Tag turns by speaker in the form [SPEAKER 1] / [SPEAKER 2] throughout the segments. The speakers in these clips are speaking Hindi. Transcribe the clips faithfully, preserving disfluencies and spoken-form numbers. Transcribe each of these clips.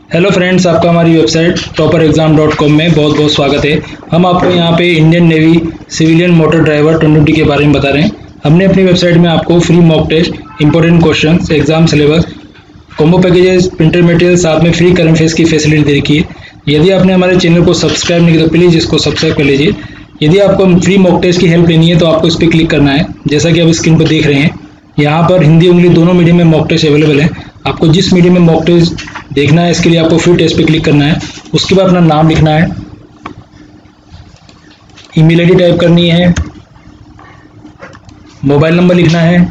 [SPEAKER 1] हेलो फ्रेंड्स, आपका हमारी website topper exam dot com में बहुत बहुत स्वागत है। हम आपको यहाँ पे Indian navy civilian motor driver twenty के बारे में बता रहे हैं। हमने अपनी वेबसाइट में आपको free mock test, important questions, exam syllabus, combo packages, printer material, साथ में फ्री करंट अफेयर्स की फैसिलिटी दे रखी है। यदि आपने हमारे चैनल को सब्सक्राइब नहीं किया तो प्लीज़ इसको सब्सक्राइब कर लीजिए। यदि आपको फ्री मॉक टेस्ट की हेल्प लेनी है तो आपको इस पर क्लिक करना है। जैसा कि आप स्क्रीन पर देख रहे हैं, यहाँ पर हिंदी इंग्लिश दोनों मीडियम में मॉक टेस्ट अवेलेबल है। आपको जिस मीडियम में मॉक टेस्ट देखना है, इसके लिए आपको फ्री टेस्ट पे क्लिक करना है। उसके बाद अपना नाम लिखना है, ईमेल आईडी टाइप करनी है, मोबाइल नंबर लिखना है।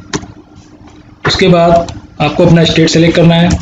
[SPEAKER 1] उसके बाद आपको अपना स्टेट सेलेक्ट करना है।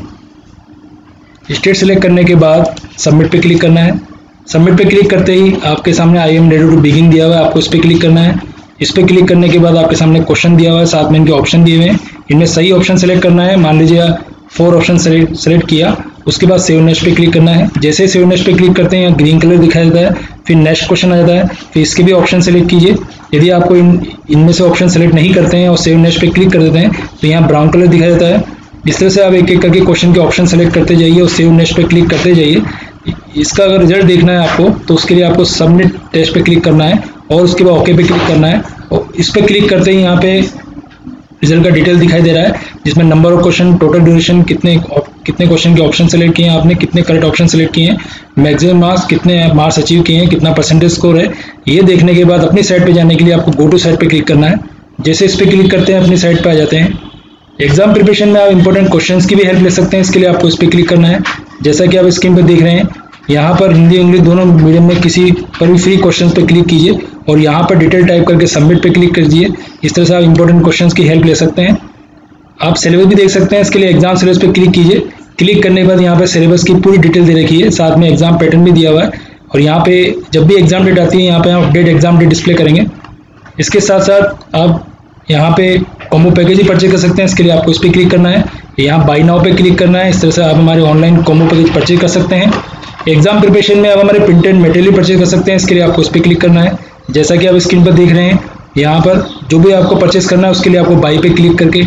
[SPEAKER 1] स्टेट सेलेक्ट करने के बाद सबमिट पे क्लिक करना है। सबमिट पे क्लिक करते ही आपके सामने I am ready to begin दिया हुआ है, आपको इस पर क्लिक करना है। इस पर क्लिक करने के बाद आपके सामने क्वेश्चन दिया हुआ है, साथ में इनके ऑप्शन दिए हुए हैं। इनमें सही ऑप्शन सेलेक्ट करना है। मान लीजिए फोर ऑप्शन सेलेक्ट सेलेक्ट किया, उसके बाद सेव नेक्स्ट पे क्लिक करना है। जैसे सेव नेक्स्ट पे क्लिक करते हैं यहाँ ग्रीन कलर दिखाई देता है, फिर नेक्स्ट क्वेश्चन आ जाता है। फिर इसके भी ऑप्शन सेलेक्ट कीजिए। यदि आपको इन इनमें से ऑप्शन सेलेक्ट नहीं करते हैं और सेव नेक्स्ट पे क्लिक कर देते हैं तो यहाँ ब्राउन कलर दिखाई देता है। इस तरह से आप एक एक करके क्वेश्चन के ऑप्शन सेलेक्ट करते जाइए और सेव नेक्स्ट पे क्लिक करते जाइए। इसका अगर रिजल्ट देखना है आपको तो उसके लिए आपको सबमिट टेस्ट पे क्लिक करना है और उसके बाद ओके पे क्लिक करना है। और इस पर क्लिक करते ही यहाँ पे रिजल्ट का डिटेल दिखाई दे रहा है, जिसमें number of question, total duration, कितने कितने क्वेश्चन के ऑप्शन सेलेक्ट किए हैं आपने, कितने करेक्ट ऑप्शन सेलेक्ट किए हैं, मैक्सिमम मार्क्स, कितने मार्क्स अचीव किए हैं, कितना परसेंटेज स्कोर है। ये देखने के बाद अपनी साइट पे जाने के लिए आपको गो टू साइट पे क्लिक करना है। जैसे इस पर क्लिक करते हैं अपनी साइट पे आ जाते हैं। एग्जाम प्रिपरेशन में आप इंपॉर्टेंट क्वेश्चंस की भी हेल्प ले सकते हैं। इसके लिए आपको इस पर क्लिक करना है। जैसा कि आप स्क्रीन पर देख रहे हैं, यहाँ पर हिंदी इंग्लिश दोनों मीडियम में किसी पर भी फ्री क्वेश्चन पे क्लिक कीजिए और यहाँ पर डिटेल टाइप करके सबमिट पे क्लिक कीजिए। इस तरह से आप इंपॉर्टेंट क्वेश्चंस की हेल्प ले सकते हैं। आप सिलेबस भी देख सकते हैं। इसके लिए एग्जाम सिलेबस पे क्लिक कीजिए। क्लिक करने के बाद यहाँ पे सिलेबस की पूरी डिटेल दे रखी है, साथ में एग्जाम पैटर्न भी दिया हुआ है। और यहाँ पे जब भी एग्जाम डेट आती है, यहाँ पे हम अपडेट एग्जाम डेट डिस्प्ले करेंगे। इसके साथ साथ आप यहाँ पे कॉम्बो पैकेज ही परचेज कर सकते हैं। इसके लिए आपको इस पर क्लिक करना है, यहाँ बाई नाउ पे क्लिक करना है। इस तरह से आप हमारे ऑनलाइन कॉम्बो पैकेज परचेज कर सकते हैं। एग्जाम प्रिपरेशन में आप हमारे प्रिंटेड मटेरियल परचेज कर सकते हैं। इसके लिए आपको इस पर क्लिक करना है। जैसा कि आप स्क्रीन पर देख रहे हैं, यहाँ पर जो भी आपको परचेज करना है उसके लिए आपको बाई पे क्लिक करके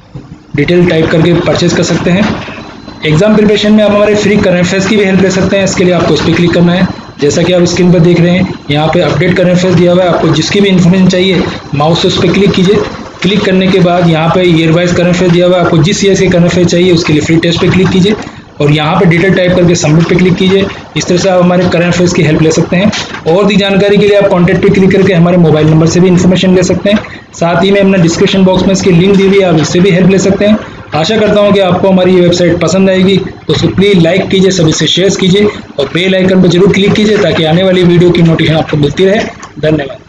[SPEAKER 1] डिटेल टाइप करके परचेज कर सकते हैं। एग्जाम प्रिपरेशन में आप हमारे फ्री करंट अफेयर्स की भी हेल्प ले सकते हैं। इसके लिए आपको इस पर क्लिक करना है। जैसा कि आप स्क्रीन पर देख रहे हैं, यहाँ पे अपडेट करंट अफेयर्स दिया हुआ है। आपको जिसकी भी इन्फॉर्मेशन चाहिए माउस से उस पर क्लिक कीजिए। क्लिक करने के बाद यहाँ पे ईयर वाइज करंट अफेयर दिया हुआ है। आपको जिस ईयर के करंट अफेयर चाहिए उसके लिए फ्री टेस्ट पे क्लिक कीजिए और यहाँ पे डिटेल टाइप करके सबमिट पे क्लिक कीजिए। इस तरह से आप हमारे करंट अफेयर्स की हेल्प ले सकते हैं। और भी जानकारी के लिए आप कॉन्टैक्ट पे क्लिक करके हमारे मोबाइल नंबर से भी इन्फॉर्मेशन ले सकते हैं। साथ ही में हमने डिस्क्रिप्शन बॉक्स में इसकी लिंक दी हुई है, आप इससे भी हेल्प ले सकते हैं। आशा करता हूँ कि आपको हमारी ये वेबसाइट पसंद आएगी, तो उसको प्लीज़ लाइक कीजिए, सभी से शेयर कीजिए और बेल आइकन पर जरूर क्लिक कीजिए ताकि आने वाली वीडियो की नोटिफिकेशन आपको मिलती रहे। धन्यवाद।